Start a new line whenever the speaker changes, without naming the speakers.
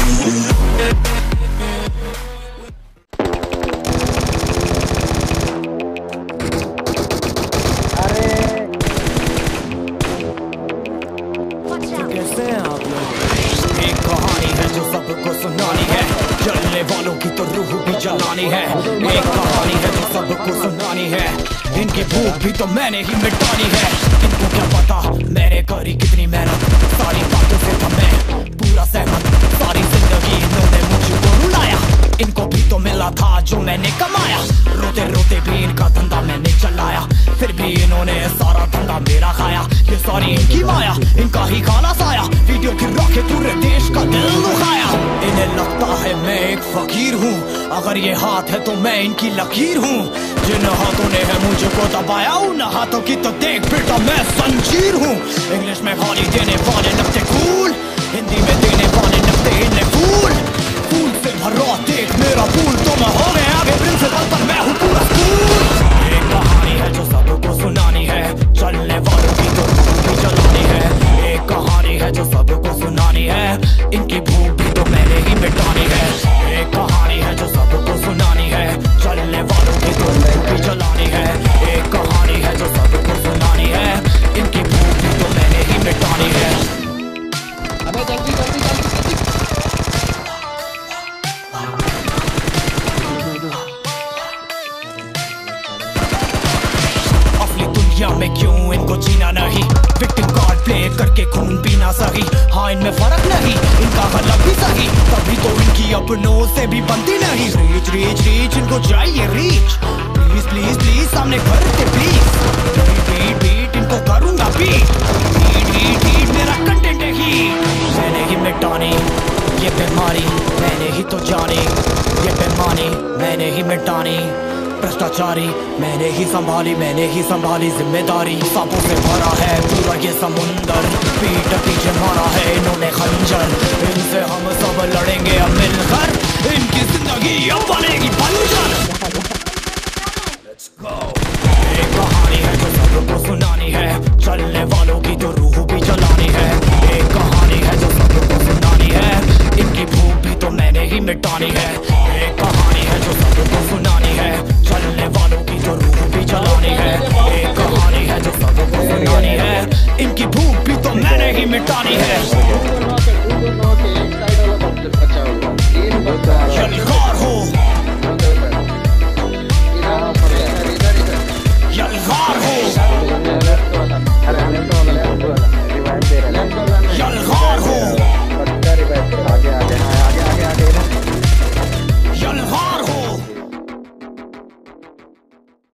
वालों की तो रूह भी जलानी है। एक कहानी है जो सबको सुनानी है, इनकी भूख भी तो मैंने ही मिटानी है। इनको क्या पता मैंने करी कितनी मेहनत, सारी बातों से था मैं पूरा सहमत। सारी जिंदगी इन्होंने मुझको रुलाया, इनको भी तो मिला था जो मैंने कमाया। रोते रोते भी इनका धंधा मैंने चलाया, फिर भी इन्होंने सारा धंधा मेरा खाया। ये सारी इनकी माया, इनका ही खाना साया, वीडियो गिरा के पूरे देश का दिल दुखाया। इन्हें लगता है मैं एक फकीर हूँ, अगर ये हाथ है तो मैं इनकी लकीर हूँ। जिन हाथों ने है मुझको दबाया, उन हाथों की तो देख बेटा मैं संजीर हूँ। इंग्लिश में गाली देने वाले लगते कूल, हिंदी में देने वाले लगते इन्हें फूल। फूल से भरा देख मेरा फूल, तो मैं हो गया आगे प्रिंसिपल पर मैं हूँ पूरा स्कूल। एक कहानी है जो सबको सुनानी है, चलने वालों की तो भूख भी जलानी है। एक कहानी है जो सबको सुनानी है, इनकी भूख भी तो मैंने ही मिटानी है। एक कहानी है जो सबको सुनानी है, चलने वालों की तो भूख भी जलानी है। एक कहानी है जो सबको सुनानी है, इनकी भूख भी तो मैंने ही मिटानी है।
अबे जल्दी जल्दी जल्दी जल्दी।
असली दुनिया में क्यों इनको जीना नहीं, विक्टिम कार्ड प्ले करके खून पीना सही। हाँ इनमें फर्क नहीं, इनका गलत भी सही, तभी तो इनकी अपनों से भी बनती नहीं। रीच रीच रीच इनको चाहिए रीच, प्लीज प्लीज प्लीज सामने करते प्लीज। बीट बीट इनको करूंगा बीट, बीट बीट बीट मेरा कंटेंट है ही। मैंने ही मिटानी ये बीमारी, मैंने ही तो जानी ये बेईमानी, मैंने ही मिटानी भ्रष्टाचारी, मैंने ही संभाली जिम्मेदारी। सांपों से भरा है पूरा ये समुंदर, पीठ पीछे मारा है इन्होंने खंजर। इनसे हम सब लड़ेंगे अब मिलकर, इनकी जिंदगी अब बनेगी बंजर। Let's go। एक कहानी है जो सबको सुनानी है, चलने वालों की तो रूह भी जलानी है। एक कहानी है जो सबको सुनानी है, इनकी भूख भी तो मैंने ही मिटानी है। एक कहानी है जो सबको सुनानी है, चलने वालों की तो रूह भी जलानी है। एक कहानी है जो सबको सुनानी है, इनकी भूख भी तो मैंने ही मिटानी है।